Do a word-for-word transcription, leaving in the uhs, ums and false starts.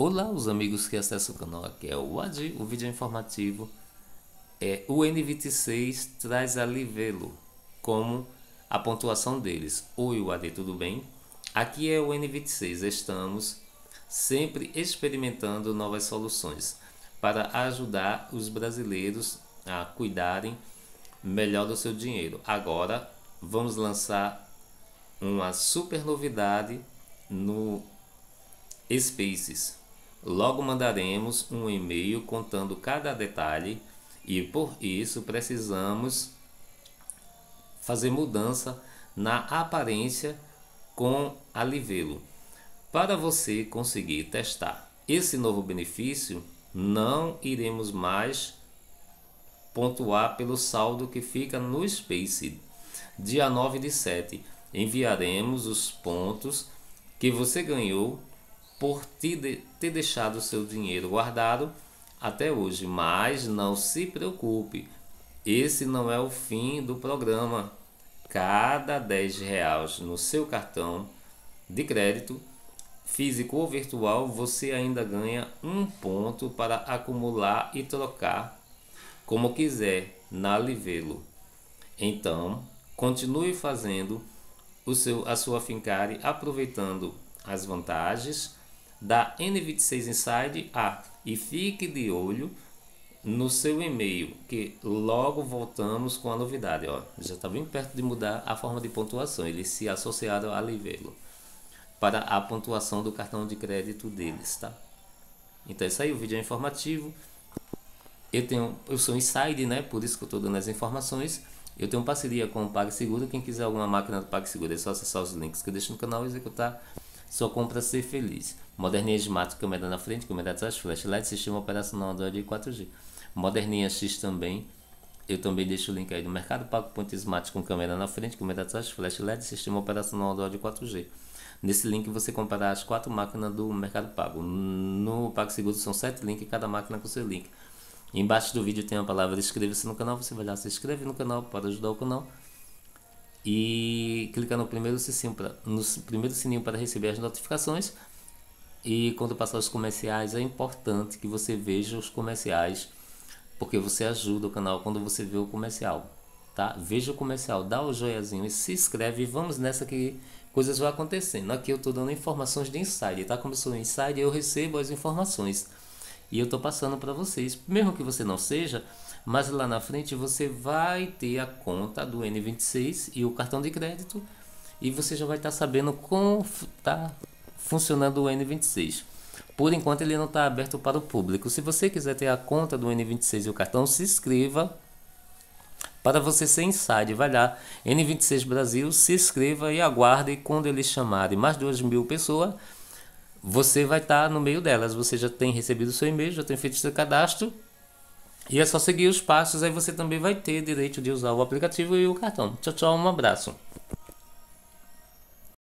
Olá, os amigos que acessam o canal, aqui é o Adi, o vídeo informativo. É, o N vinte e seis traz a Livelo como a pontuação deles. Oi, Adi, tudo bem? Aqui é o N vinte e seis, estamos sempre experimentando novas soluções para ajudar os brasileiros a cuidarem melhor do seu dinheiro. Agora vamos lançar uma super novidade no Spaces. Logo mandaremos um e-mail contando cada detalhe e por isso precisamos fazer mudança na aparência com a Livelo. Para você conseguir testar esse novo benefício, não iremos mais pontuar pelo saldo que fica no Space. Dia nove de sete, enviaremos os pontos que você ganhou por ter deixado seu dinheiro guardado até hoje. Mas não se preocupe, esse não é o fim do programa. Cada dez reais no seu cartão de crédito, físico ou virtual, você ainda ganha um ponto para acumular e trocar como quiser na Livelo. Então, continue fazendo o seu, a sua Fincare, aproveitando as vantagens da N vinte e seis Inside. Ah, e fique de olho no seu e-mail, que logo voltamos com a novidade. Ó, já está bem perto de mudar a forma de pontuação. Eles se associaram a Livelo para a pontuação do cartão de crédito deles, tá? Então isso aí, o vídeo é informativo. Eu tenho, eu sou Inside, né? Por isso que eu estou dando as informações. Eu tenho parceria com o PagSeguro. Quem quiser alguma máquina do PagSeguro é só acessar os links que eu deixo no canal e executar sua compra, ser feliz. Moderninha Smart, câmera na frente, câmera atrás, flash L E D, sistema operacional Android quatro G. Moderninha X também. Eu também deixo o link aí do Mercado Pago, ponto Smart com câmera na frente, câmera atrás, flash L E D, sistema operacional Android quatro G. Nesse link você comprará as quatro máquinas do Mercado Pago. No PagSeguro são sete links, cada máquina com seu link. Embaixo do vídeo tem a palavra inscreva-se no canal. Você vai lá, se inscreve no canal para ajudar o canal. E clica no primeiro sininho para, no primeiro sininho para receber as notificações. E quando passar os comerciais, é importante que você veja os comerciais, porque você ajuda o canal quando você vê o comercial, tá? Veja o comercial, dá o joiazinho e se inscreve. E vamos nessa que coisas vão acontecendo. Aqui eu estou dando informações de Inside, tá? Como eu sou Inside, eu recebo as informações e eu estou passando para vocês, mesmo que você não seja. Mas lá na frente você vai ter a conta do N vinte e seis e o cartão de crédito, e você já vai estar sabendo como está funcionando o N vinte e seis. Por enquanto ele não está aberto para o público. Se você quiser ter a conta do N vinte e seis e o cartão, se inscreva para você ser Inside. Vai lá, N vinte e seis Brasil, se inscreva e aguarde. Quando eles chamarem mais de duas mil pessoas, você vai estar no meio delas. Você já tem recebido o seu e-mail, já tem feito seu cadastro. E é só seguir os passos, aí você também vai ter direito de usar o aplicativo e o cartão. Tchau, tchau, um abraço.